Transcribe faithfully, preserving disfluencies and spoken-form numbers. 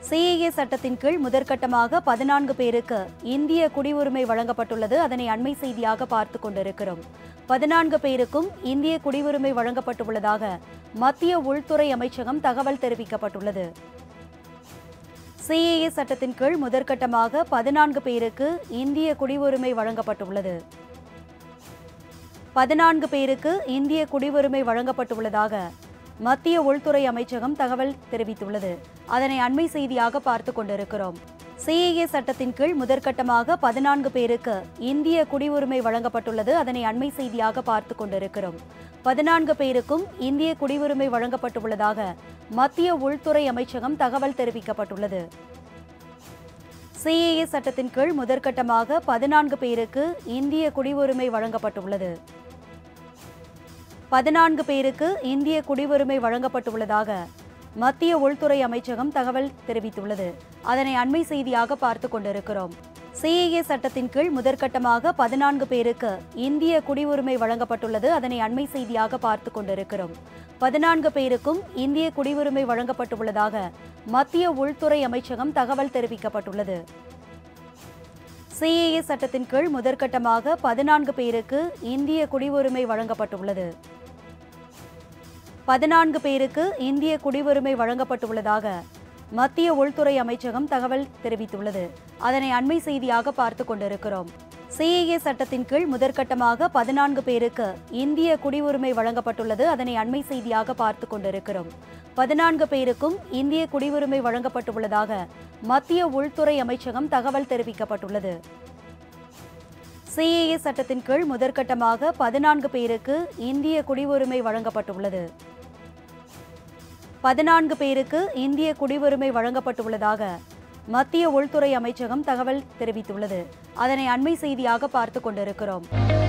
CAA சட்டத்தின் கீழ் முதற்கட்டமாக பதினான்கு பேருக்கு இந்திய குடியுரிமை வழங்கப்பட்டுள்ளது. அதனை அண்மை செய்தியாக பார்த்துக் கொண்டிருக்கிறோம். பதினான்கு பேருக்கும் இந்திய குடியுரிமை வழங்கப்பட்டுள்ளதாக மத்திய உள்துறை அமைச்சகம் தகவல் தெரிவிக்கப்பட்டுள்ளது. சிஏஏ சட்டத்தின் கீழ் முதற்கட்டமாக பதினான்கு பேருக்கு இந்திய குடியுரிமை வழங்கப்பட்டுள்ளது. பதினான்கு பேருக்கு இந்திய குடியுரிமை வழங்கப்பட்டுள்ளதாக மத்திய உள்துறை அமைச்சகம் தகவல் தெரிவித்துள்ளது. அதனை அண்மை செய்தியாக பார்த்துக் கொண்டிருக்கிறோம். சிஏஏ சட்டத்தின் கீழ் முதற்கட்டமாக பதினான்கு பேருக்கு இந்திய குடியுரிமை வழங்கப்பட்டுள்ளது. அதனை அண்மை செய்தியாக பார்த்துக் கொண்டிருக்கிறோம். பதினான்கு பேருக்கும் இந்திய குடியுரிமை வழங்கப்பட்டுள்ளதாக மத்திய உள்துறை அமைச்சகம் தகவல் தெரிவிக்கப்பட்டுள்ளது. சிஏஏ சட்டத்தின் கீழ் முதற்கட்டமாக பதினான்கு பேருக்கு இந்திய குடியுரிமை வழங்கப்பட்டுள்ளது. பதினான்கு பேருக்கு இந்திய குடியுரிமை வழங்கப்பட்டுள்ளதாக மத்திய உள்துறை அமைச்சகம் தகவல் தெரிவித்துள்ளது. அதனை அண்மை செய்தியாக பார்த்துக் கொண்டிருக்கிறோம். சிஏஏ சட்டத்தின் கீழ் முதற்கட்டமாக பதினான்கு பேருக்கு இந்திய குடியுரிமை வழங்கப்பட்டுள்ளது. அதனை அண்மை செய்தியாக பார்த்துக் கொண்டிருக்கிறோம். பதினான்கு பேருக்கும் இந்திய குடியுரிமை வழங்கப்பட்டுள்ளதாக மத்திய உள்துறை அமைச்சகம் தகவல் தெரிவிக்கப்பட்டுள்ளது. சிஏஏ சட்டத்தின் கீழ் முதற்கட்டமாக பதினான்கு பேருக்கு இந்திய குடியுரிமை வழங்கப்பட்டுள்ளது. பதினான்கு பேருக்கு இந்திய குடியுரிமை வழங்கப்பட்டுள்ளதாக மத்திய உள்துறை அமைச்சகம் தகவல் தெரிவித்துள்ளது. அதனை அண்மை செய்தியாக பார்த்துக் கொண்டிருக்கிறோம். சிஏஏ சட்டத்தின் கீழ் முதற்கட்டமாக பதினான்கு பேருக்கு இந்திய குடியுரிமை வழங்கப்பட்டுள்ளது. அதனை அண்மை செய்தியாக பார்த்துக் கொண்டிருக்கிறோம். பதினான்கு பேருக்கும் இந்திய குடியுரிமை வழங்கப்பட்டுள்ளதாக மத்திய உள்துறை அமைச்சகம் தகவல் தெரிவிக்கப்பட்டுள்ளது. சிஏஏ சட்டத்தின் கீழ் முதற்கட்டமாக பதினான்கு பேருக்கு இந்திய குடியுரிமை வழங்கப்பட்டுள்ளது. பதினான்கு பேருக்கு இந்திய குடியுரிமை வழங்கப்பட்டுள்ளதாக மத்திய உள்துறை அமைச்சகம் தகவல் தெரிவித்துள்ளது. அதனை அண்மை செய்தியாக பார்த்துக் கொண்டிருக்கிறோம்.